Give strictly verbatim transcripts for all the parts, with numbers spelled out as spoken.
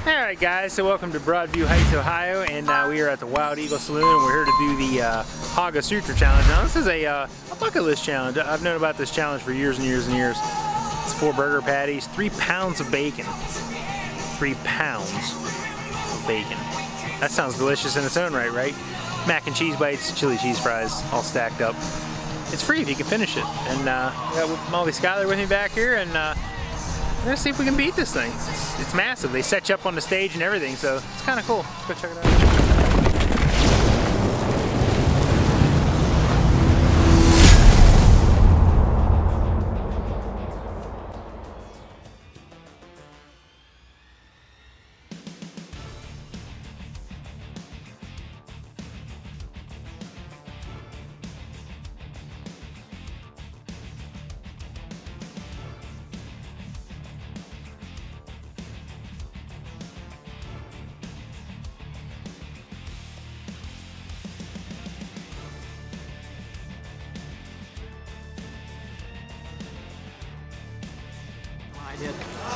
Alright guys, so welcome to Broadview Heights, Ohio, and uh, we are at the Wild Eagle Saloon, and we're here to do the uh, Hog-A-Sutra challenge. Now this is a, uh, a bucket list challenge. I've known about this challenge for years and years and years. It's four burger patties, three pounds of bacon. Three pounds of bacon. That sounds delicious in its own right, right? Mac and cheese bites, chili cheese fries, all stacked up. It's free if you can finish it. And uh, I got Molly Schuyler with me back here, and uh, we're gonna see if we can beat this thing. It's, it's massive. They set you up on the stage and everything, so it's kind of cool. Let's go check it out. I did.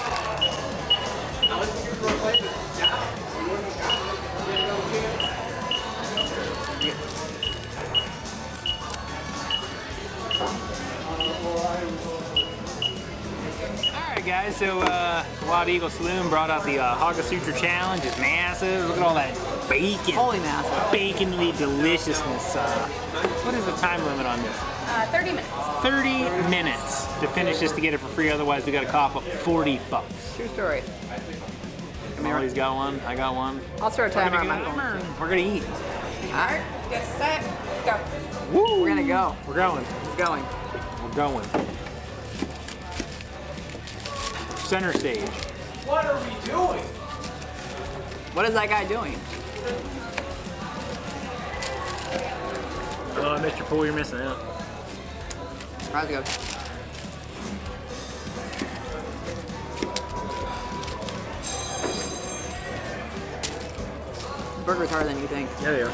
Alright guys, so uh, Wild Eagle Saloon brought out the uh, Hog-A-Sutra challenge. It's massive. Look at all that bacon. Holy massive. Baconly deliciousness. Uh, what is the time limit on this? Uh, thirty minutes. thirty minutes to finish this to get it for free, otherwise we gotta cough up forty bucks. True story. Molly's got one, I got one. I'll start a timer on my We're phone. gonna, we're gonna eat. Alright, get set, go. Woo! We're gonna go. We're going. We're going. We're going. Center stage. What are we doing? What is that guy doing? Oh, Mister Poole, you're missing out. How's it go? Burger's harder than you think. Yeah, they are.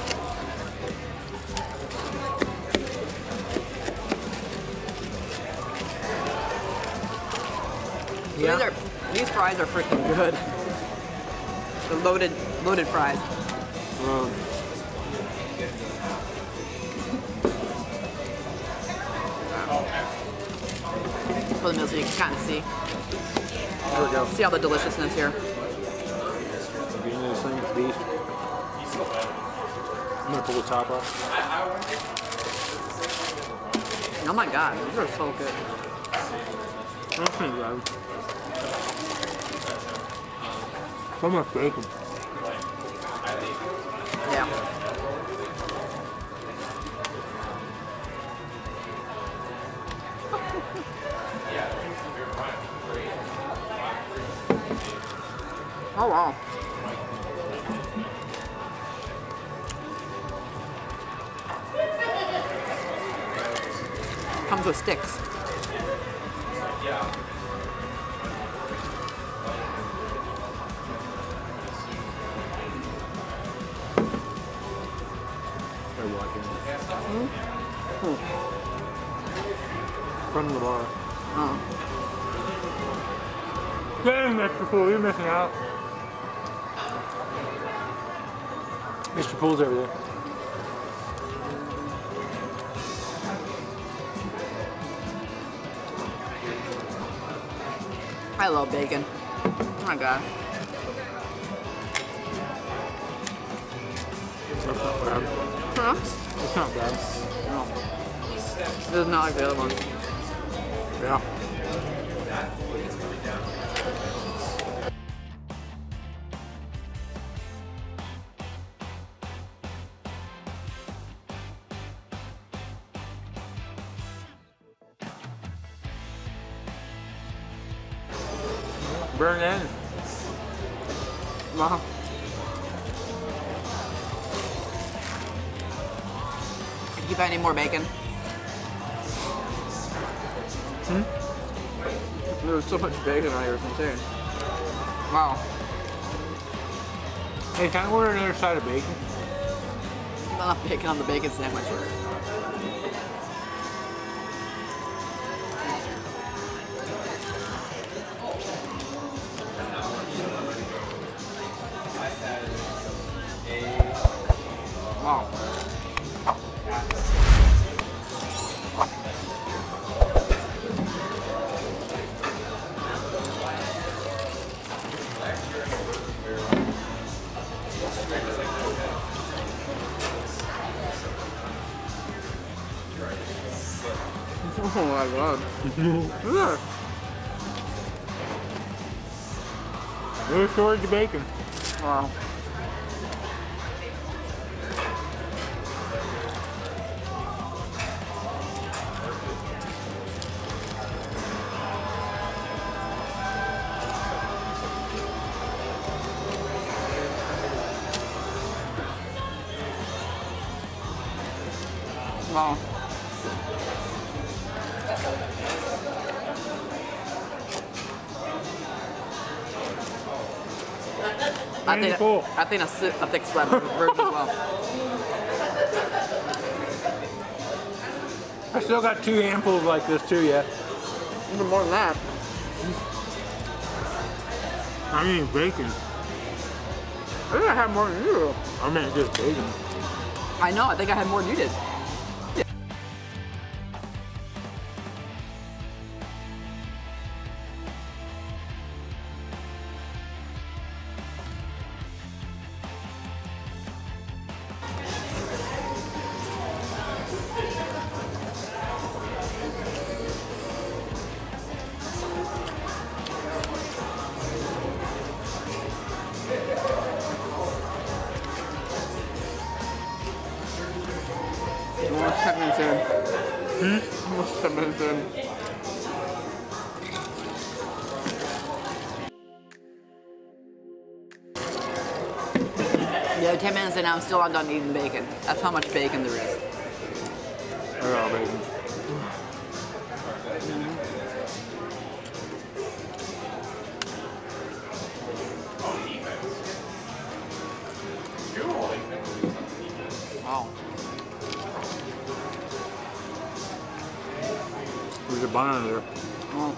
So Yeah. these, are, these fries are freaking good. The loaded, loaded fries. Um, For the meal so you can kind of see. there we go. See all the deliciousness here. Getting those things, beef. I'm gonna pull the top off. Oh my god, these are so good. That's pretty good. So much bacon. Yeah. Oh wow. Comes with sticks. They're watching. Hmm. From the bar. Oh. Dang, Mister Poole, you're missing out. Mister Poole's over there. I love bacon. Oh my god. That's not bad. Huh? It's not bad. No. This is not like the other one. Yeah. Burn in. Wow. Did you find any more bacon? Hmm? There was so much bacon on here, it's insane. Wow. Hey, can I order another side of bacon? Not enough bacon on the bacon sandwich. Wow. Oh my god. Yeah. There's storage of bacon. Wow. Wow. I think, cool. I think a, si- a thick slab version as well. I still got two handfuls like this too, yeah. Even more than that. I mean bacon. I think I had more than you. I meant just bacon. I know, I think I had more than you did. Almost ten minutes in. Hmm? Almost ten minutes in. Yeah, ten minutes in, I'm still not done eating bacon. That's how much bacon there is. I got bacon. Wow. There's a bun there. Oh.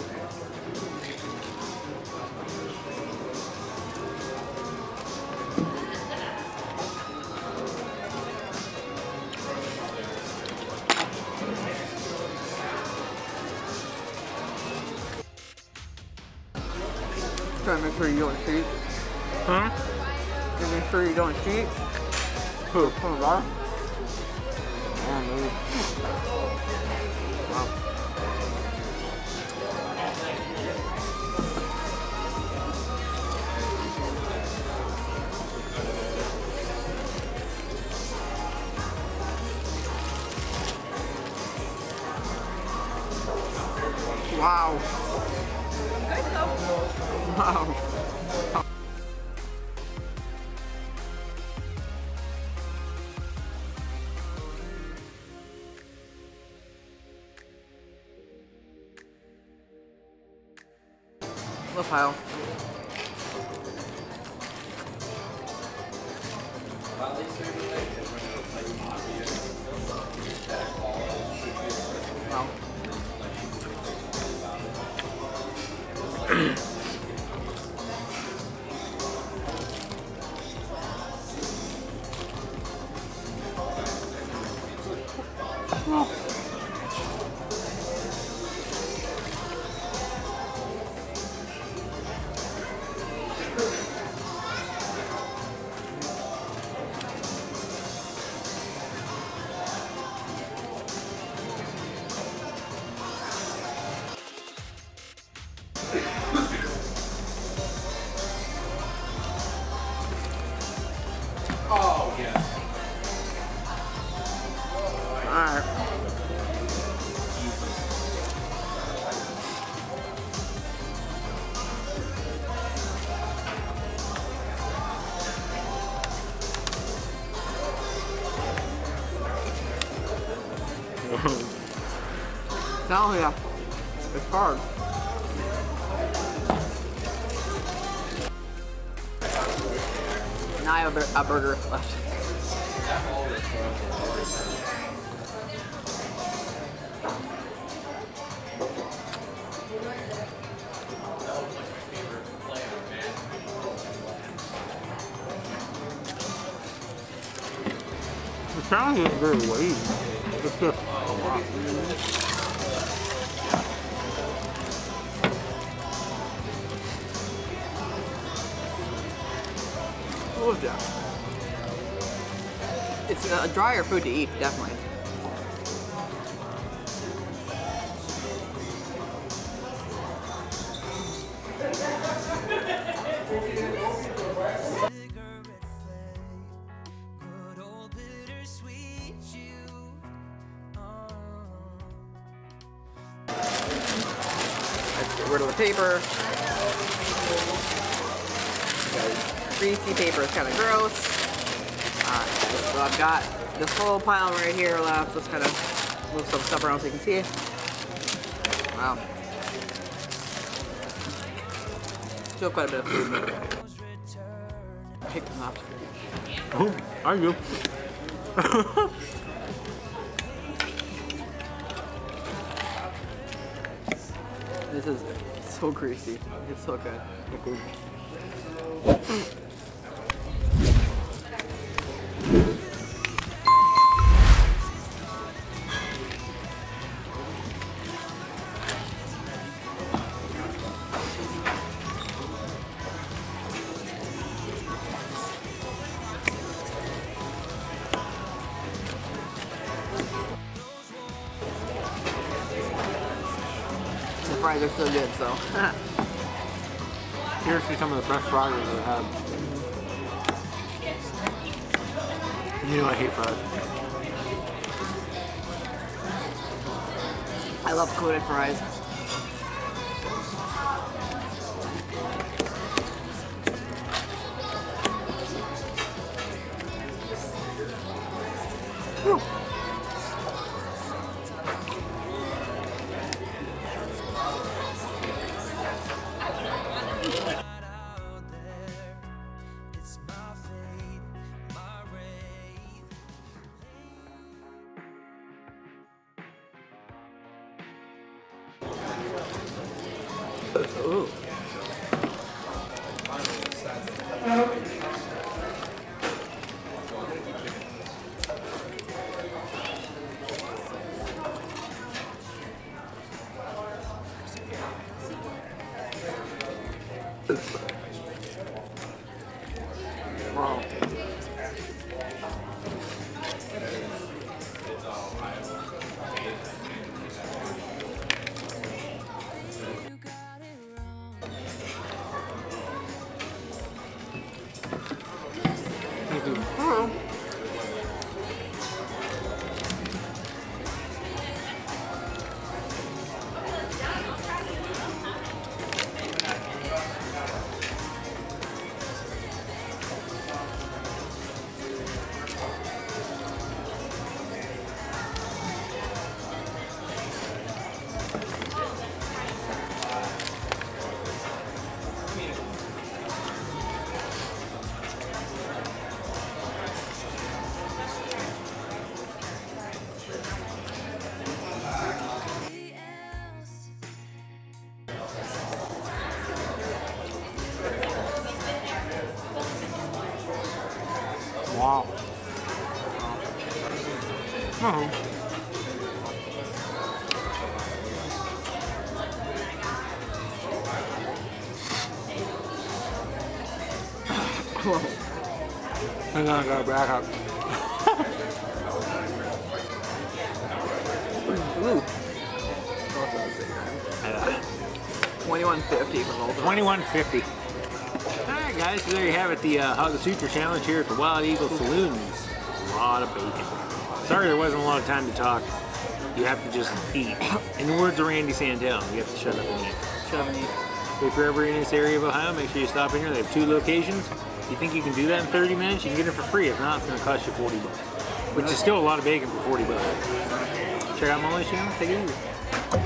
Try to make sure you don't cheat. Huh? Just make sure you don't cheat. Who? From the bottom. Oh, no. Wow. Wow. Good though. Wow. Little pile. Wow. Oh, yes. Alright. Telling ya, it's hard. Now I have a, bur- a burger left. challenge isn't very weighty. It's just a lot. What was that? It's a drier food to eat, definitely. Let's get rid of the paper. Greasy paper is kind of gross. Alright, so I've got this whole pile right here left. Let's kind of move some stuff around so you can see. Wow. Still quite a bit of food. Pick them up. Oh, I do. This is so greasy. It's so good. Okay. The fries are so good, so. Seriously, some of the best fries I've ever had. You know I hate fries. I love coated fries. Whew. Ooh. Wow. Oh. Wow. Oh. Hang on, I gotta back up. Ooh. twenty-one fifty for both of them. twenty-one fifty. Alright guys, so there you have it, the uh, Hog-A-Sutra challenge here at the Wild Eagle Saloon. A lot of bacon. Sorry there wasn't a lot of time to talk. You have to just eat. In the words of Randy Santel, you have to shut up and eat. Shut up and eat. If you're ever in this area of Ohio, make sure you stop in here. They have two locations. You think you can do that in thirty minutes? You can get it for free. If not, it's going to cost you forty bucks. Which is still a lot of bacon for forty bucks. Check out Molly's channel. Take it easy.